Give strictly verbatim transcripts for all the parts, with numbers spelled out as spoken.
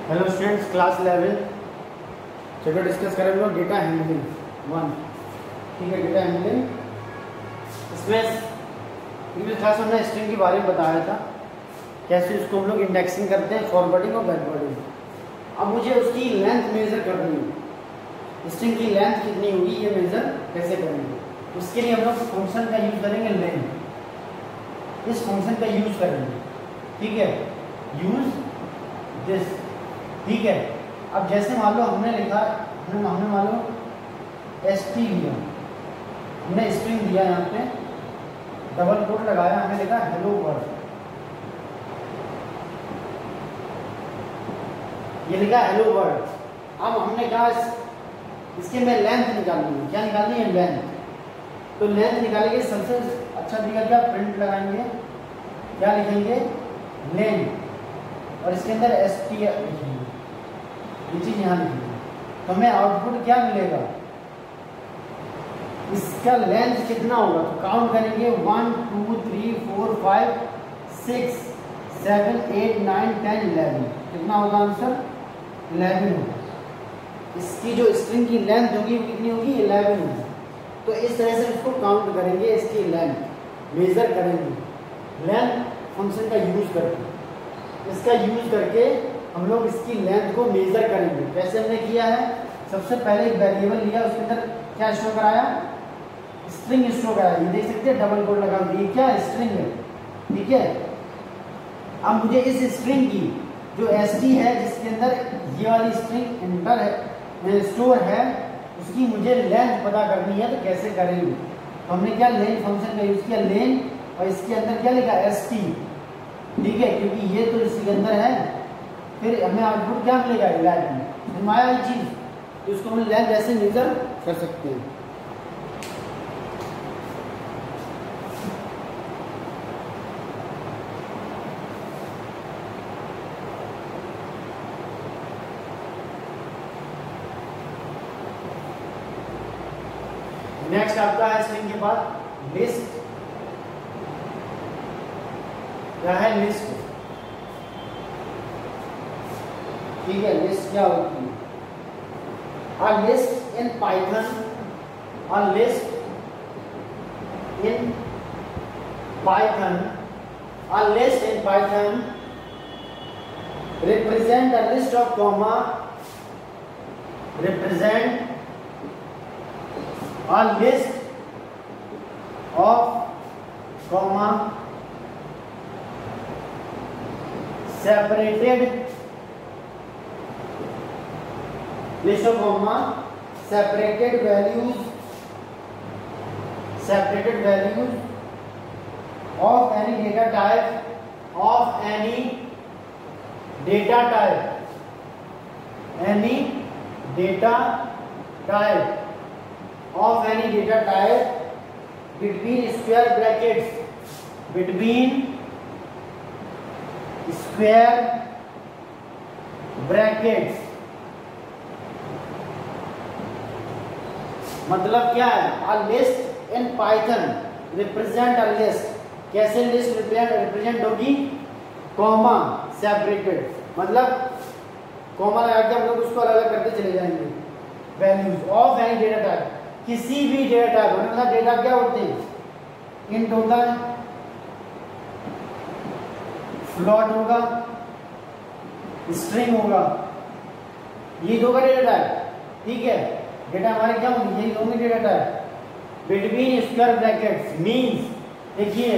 Hello students, class eleven चलो discuss करेंगे data handling one. ठीक है, डेटा हैंडलिंग। इसमें प्रीवियस क्लास में हमने स्ट्रिंग के बारे में बताया था, कैसे उसको हम लोग इंडेक्सिंग करते हैं, फॉरवर्डिंग और बैकवर्डिंग। अब मुझे उसकी लेंथ मेजर करनी है, स्ट्रिंग की लेंथ कितनी होगी ये मेजर कैसे करेंगे। उसके लिए हम लोग फंक्शन का यूज करेंगे लेंथ। इस फंक्शन का यूज करेंगे, ठीक है, यूज दिस। ठीक है, अब जैसे मान लो हमने लिखा, हमने हमने मान लो एस टी लिया, हमने स्ट्रिंग दिया, यहाँ पे डबल कोट लगाया, हमने लिखा हेलो वर्ल्ड, ये लिखा हेलो वर्ल्ड। अब हमने कहा इसके में लेंथ निकालनी है। क्या निकालनी है? लेंथ। तो लेंथ निकालेंगे, सबसे अच्छा तरीका क्या, प्रिंट लगाएंगे, क्या लिखेंगे, लेंथ, और इसके अंदर एस टी लिखेंगे, ये चीज यहाँ लिखेंगे। तो हमें आउटपुट क्या मिलेगा, इसका लेंथ कितना होगा, तो काउंट करेंगे, one two three four five six seven eight nine ten eleven. कितना होगा आंसर? इलेवन होगा। इसकी जो स्ट्रिंग की लेंथ होगी वो कितनी होगी? इलेवन होगी। तो इस तरह से इसको काउंट करेंगे, इसकी लेंथ मेजर करेंगे लेंथ फंक्शन का यूज करके। इसका यूज करके हम लोग इसकी लेंथ को मेजर करेंगे। कैसे हमने किया है, सबसे पहले एक वेरिएबल लिया, उसके अंदर क्या स्टोर कराया, स्ट्रिंग स्टोर कराया। ये देख सकते हैं डबल कोट लगा, ये क्या स्ट्रिंग है, ठीक है। अब मुझे इस स्ट्रिंग की जो एस टी है, जिसके अंदर ये वाली स्ट्रिंग इंटर है, स्टोर है, उसकी मुझे लेंथ पता करनी है। तो कैसे करेंगे, तो हमने क्या लेंथ फंक्शन का यूज किया, लेंथ, और इसके अंदर क्या लिखा, एस टी, ठीक है, क्योंकि ये तो इसके अंदर है। फिर हमें आउटपुट क्या मिलेगा, इलेवन। हमारा ये चीज, तो इसको हम लेंथ ऐसे मेजर कर सकते हैं। नेक्स्ट आपका है स्ट्रिंग के बाद लिस्ट। क्या है? लिस्ट। ठीक है, लिस्ट क्या होती है? A list in Python, a list in Python, a list in Python represent a list of comma, represent a list of comma separated list of comma separated values separated values of any data type of any data type any data type of any data type between square brackets between square brackets। मतलब क्या है, a list in Python represent a list। कैसे list represent होगी, comma separated, मतलब comma लगा के हम लोग उसको अलग अलग करते चले जाएंगे। Values of any data type, किसी भी डेटा टाइप, मतलब डेटा क्या होते हैं, इंट होता है, फ्लोट होगा, स्ट्रिंग होगा, ये दो का डेटा टाइप, ठीक है। डेटा हमारे क्या होंगे, यही होंगे data type. Between square brackets means, देखिए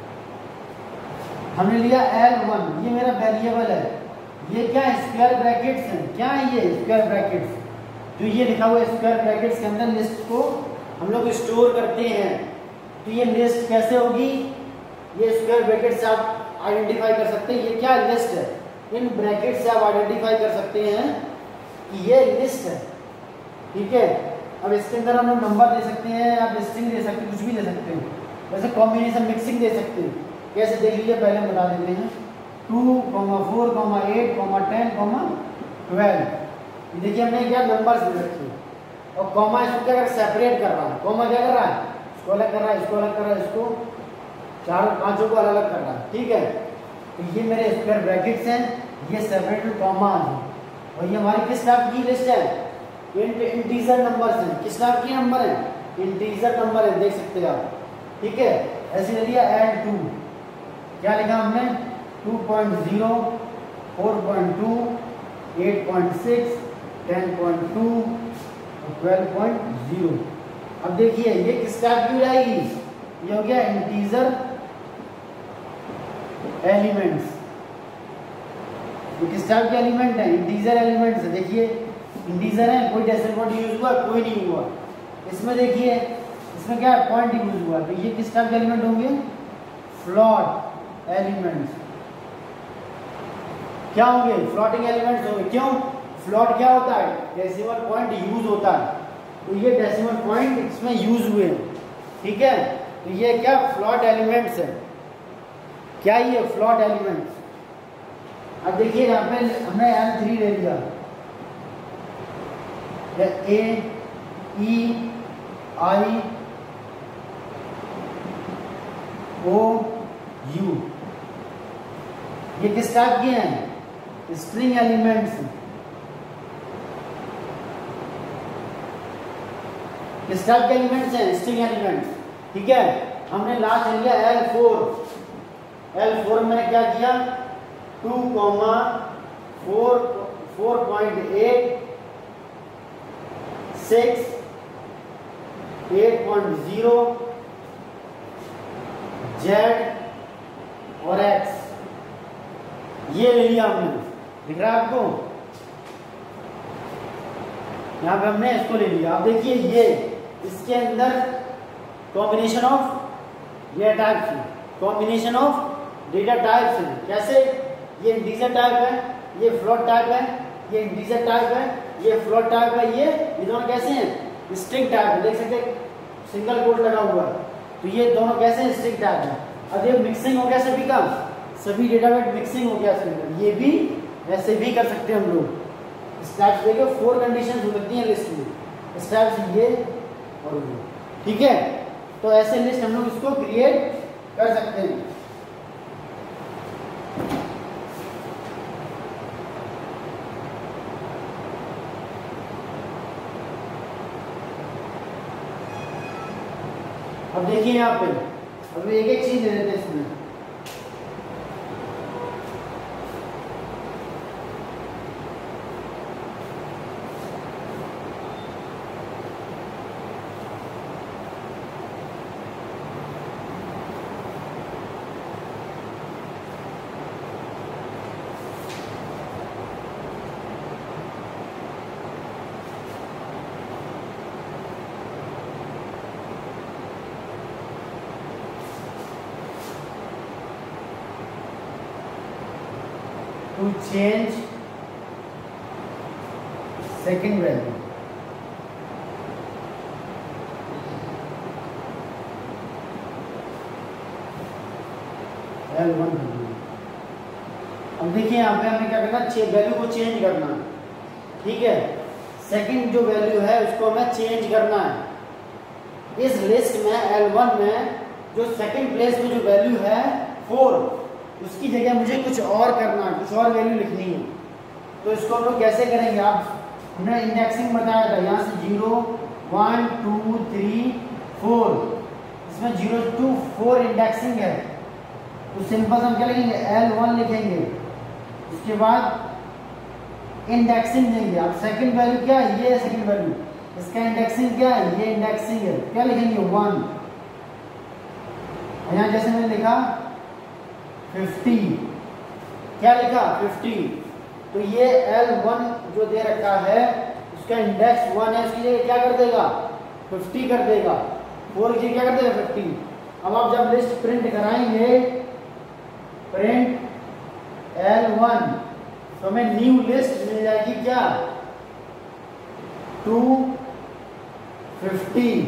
हमने लिया एल वन, ये मेरा वेरिएबल है, ये क्या है, स्क्वायर ब्रैकेट्स हैं। क्या है ये स्क्वायर ब्रैकेट्स, जो ये लिखा हुआ है स्क्वायर ब्रैकेट्स के अंदर लिस्ट को हम लोग स्टोर करते हैं। तो ये लिस्ट कैसे होगी, ये स्क्वायर ब्रैकेट से आप आइडेंटिफाई कर सकते हैं, ये क्या लिस्ट है। इन ब्रैकेट से आप आइडेंटिफाई कर सकते हैं कि ये लिस्ट है, ठीक है। अब इसके अंदर हम लोग नंबर दे सकते हैं, आप स्ट्रिंग दे सकते हैं, कुछ भी दे सकते हैं, वैसे कॉम्बिनेशन मिक्सिंग दे सकते हैं। कैसे देख लीजिए, पहले हम बता देते हैं, two comma four comma eight comma ten comma twelve. देखिए हमने क्या नंबर्स दे रखे हैं, और कॉमा इसको क्या कर सेपरेट कर रहा है, कॉमा क्या कर रहा है, इसको अलग कर रहा है, इसको अलग कर रहा है, इसको चार पांचों को अलग अलग कर रहा है, ठीक है। तो ये मेरे स्क्वायर ब्रैकेट्स हैं, ये सेपरेटेड कॉमा है। और ये हमारी किस टाइप की लिस्ट है? इंटीजर नंबर है। किस टाइप की नंबर है? इंटीजर नंबर है, देख सकते हैं आप। ठीक है, ऐसे ले लिया एल टू, क्या लिखा हमने? Two point zero, four point two, eight point six, ten point two और ट्वेल्व पॉइंट ज़ीरो। अब देखिए ये किस टाइप की जाएगी? ये हो गया इंटीजर एलिमेंट्स। ये किस टाइप के एलिमेंट है? इंटीजर एलिमेंट्स है। देखिए इंटीजर है, कोई डेसिमल पॉइंट यूज हुआ? कोई नहीं हुआ। इसमें देखिए इसमें क्या है? पॉइंट यूज हुआ। तो ये किस टाइप के एलिमेंट होंगे? Float elements. क्या होंगे? फ्लोटिंग एलिमेंट्स होंगे। क्यों? फ्लोट क्या होता है? डेसिमल पॉइंट यूज होता है, तो ये डेसिमल पॉइंट इसमें यूज हुए हैं। ठीक है, तो ये क्या? फ्लोट एलिमेंट्स है। क्या ये? Float elements. अब देखिए यहाँ पे हमने एल थ्री ले लिया, ए ई आई ओ यू, ये किस टाइप के हैं? String elements. किस टाइप के एलिमेंट्स हैं? String elements. ठीक है, हमने लास्ट ले लिया एल फोर। एल फोर में क्या किया? Two comma four four point eight, six, eight point zero, Z और एक्स, ये ले लिया हमने। दिख रहा है आपको? यहां पे हमने इसको ले लिया। अब देखिए ये इसके अंदर कॉम्बिनेशन ऑफ ये टाइप्स है, कॉम्बिनेशन ऑफ डेटा टाइप्स है। कैसे? ये इंटीजर टाइप है, ये फ्लोट टाइप है, ये इंटीजर टाइप है, ये फ्लोट टाइप है, ये ये दोनों कैसे हैं? स्ट्रिंग टाइप है। देख सकते हैं सिंगल कोड लगा हुआ है, तो ये दोनों कैसे हैं? स्ट्रिंग टाइप है। अब ये मिक्सिंग हो गया सभी का, सभी डेटा वेट मिक्सिंग हो गया इसके अंदर। ये भी ऐसे भी कर सकते हैं हम लोग। इस टाइप से देखिए फोर कंडीशन हो सकती हैं लिस्ट में, इस टाइप से ये और ये। ठीक है, तो ऐसे लिस्ट हम लोग इसको क्रिएट कर सकते हैं। अब देखिए यहाँ पे, अब एक एक चीज ले लेते हैं इसमें। To change second value, L one. अब देखिए यहाँ पे हमें क्या करना है? वैल्यू को चेंज करना है। ठीक है, सेकंड जो वैल्यू है उसको हमें चेंज करना है। इस लिस्ट में एल वन में जो सेकंड प्लेस में जो वैल्यू है फोर, उसकी जगह मुझे कुछ और करना है, कुछ और वैल्यू लिखनी है। तो इसको हम लोग कैसे करेंगे? आप हमने इंडेक्सिंग बताया था, यहाँ से zero, one, two, three, four, इसमें जीरो टू फोर इंडेक्सिंग है। तो सिंपल हम क्या लिखेंगे? एल वन लिखेंगे, उसके बाद इंडेक्सिंग देंगे। अब सेकंड वैल्यू क्या है? ये सेकंड वैल्यू, इसका इंडेक्सिंग क्या है? ये इंडेक्सिंग है। क्या लिखेंगे? वन। यहाँ जैसे मैंने लिखा फिफ्टी, क्या लिखा? फिफ्टी। तो ये एल वन जो दे रखा है उसका इंडेक्स वन है, उसकी जगह क्या कर देगा? फिफ्टी कर देगा। फोर की जगह क्या कर देगा? फिफ्टी। अब आप जब लिस्ट प्रिंट कराएंगे, प्रिंट एल वन, तो हमें न्यू लिस्ट मिल जाएगी। क्या? टू, फिफ्टी,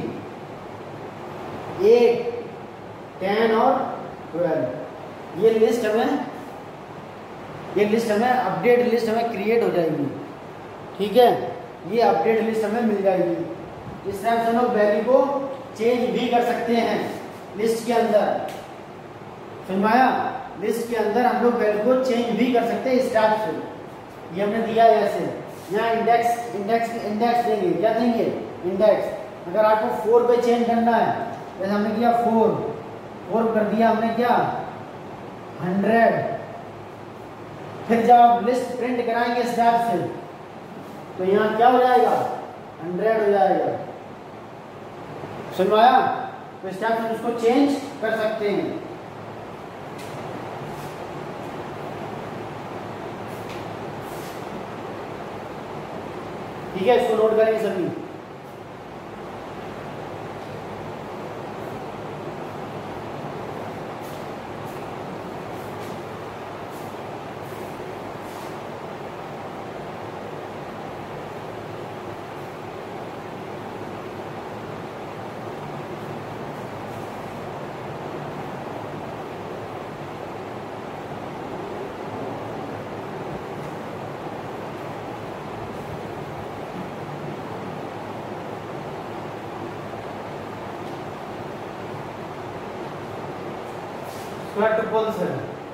एट, टेन और ट्वेल्व। ये लिस्ट हमें ये लिस्ट हमें अपडेट लिस्ट हमें क्रिएट हो जाएगी। ठीक है, ये अपडेट लिस्ट हमें मिल जाएगी। इस तरह से हम लोग वैल्यू को चेंज भी कर सकते हैं लिस्ट के अंदर। समझ में आया? लिस्ट के अंदर हम लोग वैल्यू को चेंज भी कर सकते हैं इस टाइप से। ये हमने दिया है ऐसे, यहाँ इंडेक्स इंडेक्स इंडेक्स देंगे, क्या देंगे इंडेक्स। अगर आपको फोर पे चेंज करना है, जैसे हमने किया फोर फोर कर दिया हमने क्या हंड्रेड, फिर जब आप लिस्ट प्रिंट कराएंगे स्टैप से तो यहाँ क्या हो जाएगा हंड्रेड हो जाएगा। समझ में आया? तो स्टैप से उसको चेंज कर सकते हैं। ठीक है, इसको नोट करेंगे सभी। ट्रिपल्स है,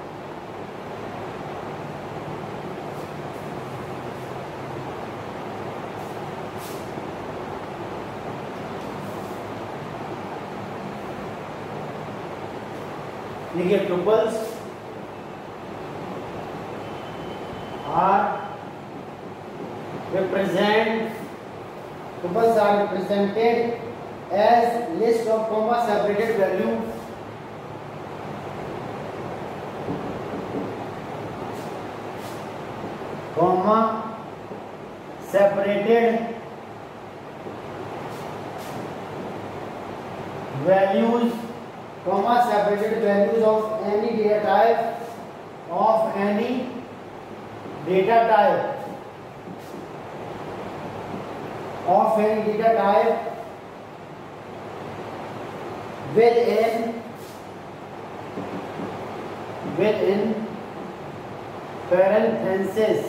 देखिए tuples are represent tuples are represented as list of comma separated value comma separated values comma separated values of any data type of any data type of any data type within within parentheses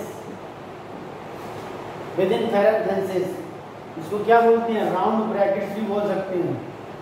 within parenthesis, इसको क्या बोलते हैं round brackets भी बोल सकते हैं।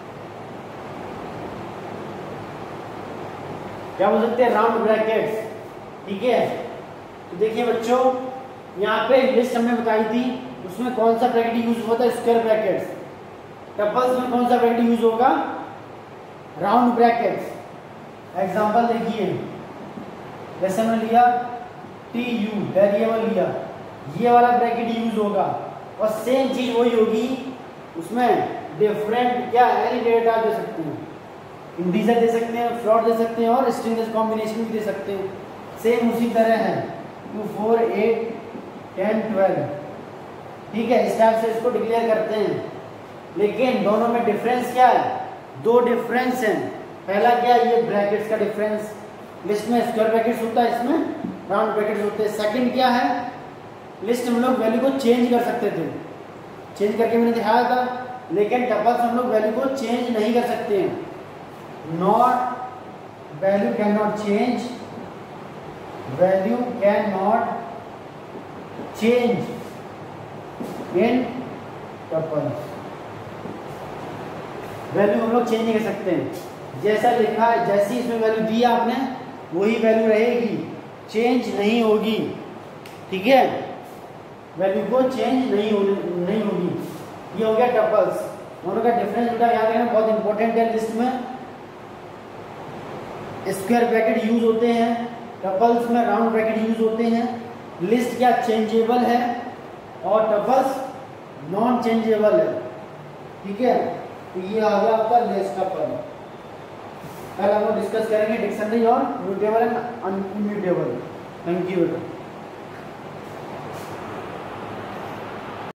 क्या बोल सकते हैं राउंड ब्रैकेट्स। ठीक है, तो देखिए बच्चों यहाँ पे लिस्ट हमने बताई थी, उसमें कौन सा ब्रैकेट यूज होता है स्क्वायर ब्रैकेट्स। टपल्स में कौन सा ब्रैकेट यूज होगा राउंड ब्रैकेट्स। एग्जांपल देखिए, जैसे हमने लिया टी यू वेरिएबल लिया, ये वाला ब्रैकेट यूज होगा और सेम चीज वही होगी, उसमें डिफरेंट क्या एनी डेटा दे सकते हैं, इंटीजर दे सकते हैं, फ्लोट दे सकते हैं और स्ट्रिंग कॉम्बिनेशन भी दे सकते हैं। सेम उसी तरह है two four eight ten twelve. ठीक है, इस टाइप से इसको डिक्लेयर करते हैं, लेकिन दोनों में डिफरेंस क्या है, दो डिफरेंस हैं। पहला क्या है, ये ब्रैकेट्स का डिफरेंस, लिस्ट में स्क्वायर ब्रैकेट्स होता है, इसमें राउंड ब्रैकेट्स होते हैं। सेकंड क्या है, लिस्ट हम लोग वैल्यू को चेंज कर सकते थे, चेंज करके मैंने दिखाया था, लेकिन टपल्स हम लोग वैल्यू को चेंज नहीं कर सकते हैं। Not value can not change, value can not change in tuples. Value हम लोग चेंज नहीं कर सकते हैं, जैसा लिखा है, जैसी इसमें वैल्यू दी आपने वही वैल्यू रहेगी, चेंज नहीं होगी। ठीक है, वैल्यू को चेंज नहीं हो नहीं होगी। ये हो गया टपल्स, दोनों का डिफरेंस बेटा याद रखना बहुत इंपॉर्टेंट है। लिस्ट में स्क्वायर ब्रैकेट यूज होते हैं, टपल्स में राउंड ब्रैकेट यूज होते हैं। लिस्ट क्या चेंजेबल है और टपल्स नॉन चेंजेबल है। ठीक है, तो ये आ गया आपका लिस्ट टपल। कल हम लोग डिस्कस करेंगे डिक्शनरी और mutable and unmutable. Thank you बेटा।